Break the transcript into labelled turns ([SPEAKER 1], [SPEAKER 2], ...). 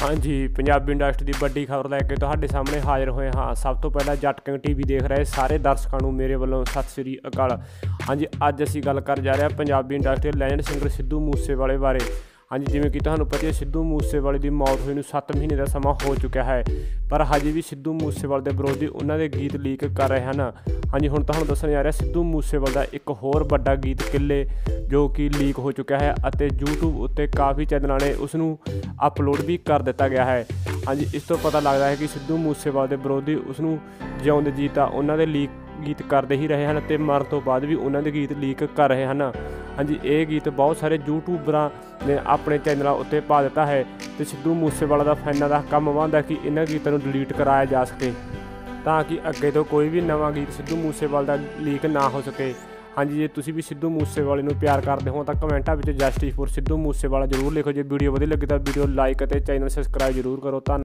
[SPEAKER 1] हाँ जी, पंजाबी इंडस्ट्री ਦੀ ਵੱਡੀ ਖਬਰ ਲੈ ਕੇ ਤੁਹਾਡੇ ਸਾਹਮਣੇ ਹਾਜ਼ਰ ਹੋਏ ਹਾਂ। ਸਭ ਤੋਂ ਪਹਿਲਾਂ ਜੱਟ ਕਿੰਗ ਟੀਵੀ ਦੇਖ ਰਹੇ ਸਾਰੇ ਦਰਸ਼ਕਾਂ ਨੂੰ ਮੇਰੇ ਵੱਲੋਂ ਸਤਿ ਸ੍ਰੀ ਅਕਾਲ। ਹਾਂਜੀ, ਅੱਜ ਅਸੀਂ ਗੱਲ ਕਰ ਜਾ ਰਹੇ ਹਾਂ ਪੰਜਾਬੀ ਇੰਡਸਟਰੀ ਦੇ ਲੈਜੈਂਡ ਸਿੰਗਰ ਸਿੱਧੂ ਮੂਸੇਵਾਲੇ ਬਾਰੇ। ਹਾਂਜੀ, ਜਿਵੇਂ ਕਿ ਤੁਹਾਨੂੰ ਪਤਾ ਹੈ ਸਿੱਧੂ ਮੂਸੇਵਾਲੇ ਦੀ ਮੌਤ ਹੋਈ ਨੂੰ 7 ਮਹੀਨੇ ਦਾ ਸਮਾਂ ਹੋ ਚੁੱਕਿਆ ਹੈ, ਪਰ ਹਜੇ ਵੀ ਸਿੱਧੂ ਮੂਸੇਵਾਲੇ ਦੇ ਵਿਰੋਧੀ ਉਹਨਾਂ ਦੇ ਗੀਤ ਲੀਕ ਕਰ ਰਹੇ ਹਨ। ਹਾਂਜੀ, ਹੁਣ ਤੁਹਾਨੂੰ ਦੱਸਣ ਜਾ ਰਿਹਾ ਸਿੱਧੂ ਮੂਸੇਵਾਲੇ ਦਾ ਇੱਕ ਹੋਰ ਵੱਡਾ ਗੀਤ ਕਿੱਲੇ ਜੋ ਕਿ ਲੀਕ ਹੋ ਚੁੱਕਿਆ ਹੈ ਅਤੇ YouTube ਉੱਤੇ ਕਾਫੀ ਚੈਨਲਾਂ ਨੇ ਉਸ ਨੂੰ ਅਪਲੋਡ ਵੀ ਕਰ ਦਿੱਤਾ ਗਿਆ ਹੈ। ਹਾਂਜੀ, ਇਸ ਤੋਂ ਪਤਾ ਲੱਗਦਾ ਹੈ ਕਿ ਸਿੱਧੂ ਮੂਸੇਵਾਲੇ ਦੇ ਵਿਰੋਧੀ ਉਸ ਨੂੰ ਜਿਉਂਦੇ ਜੀ ਤਾਂ ਉਹਨਾਂ ਦੇ ਲੀਕ ਗੀਤ ਕਰਦੇ ਹੀ ਰਹੇ ਹਨ ਅਤੇ ਮਰਨ ਤੋਂ ਬਾਅਦ ਵੀ ਉਹਨਾਂ ਦੇ ਗੀਤ ਲੀਕ ਕਰ ਰਹੇ ਹਨ। ਹਾਂਜੀ, ਇਹ ਗੀਤ ਬਹੁਤ ਸਾਰੇ ਯੂਟਿਊਬਰਾਂ ਨੇ ਆਪਣੇ ਚੈਨਲਾਂ ਉੱਤੇ ਪਾ ਦਿੱਤਾ ਹੈ ਅਤੇ ਸਿੱਧੂ ਮੂਸੇਵਾਲਾ ਦਾ ਫੈਨਾਂ ਦਾ ਕੰਮ ਬਣਦਾ ਕਿ ਇਹਨਾਂ ਗੀਤਾਂ ਨੂੰ ਡਿਲੀਟ ਕਰਾਇਆ ਜਾ ਸਕੇ ਤਾਂ ਕਿ ਅੱਗੇ ਤੋਂ ਕੋਈ ਵੀ ਨਵਾਂ ਗੀਤ ਸਿੱਧੂ ਮੂਸੇਵਾਲੇ ਦਾ ਲੀਕ ਨਾ ਹੋ ਸਕੇ। ਹਾਂਜੀ, ਜੇ ਤੁਸੀਂ ਵੀ ਸਿੱਧੂ ਮੂਸੇਵਾਲੇ ਨੂੰ ਪਿਆਰ ਕਰਦੇ ਹੋ ਤਾਂ ਕਮੈਂਟਾਂ ਵਿੱਚ ਜਸਟਿਸ ਫॉर ਸਿੱਧੂ ਮੂਸੇਵਾਲਾ ਜ਼ਰੂਰ ਲਿਖੋ। ਜੇ ਵੀਡੀਓ ਵਧੀਆ ਲੱਗੀ ਤਾਂ ਵੀਡੀਓ ਲਾਈਕ ਅਤੇ ਚੈਨਲ ਸਬਸਕ੍ਰਾਈਬ ਜ਼ਰੂਰ ਕਰੋ। ਧੰਨਵਾਦ।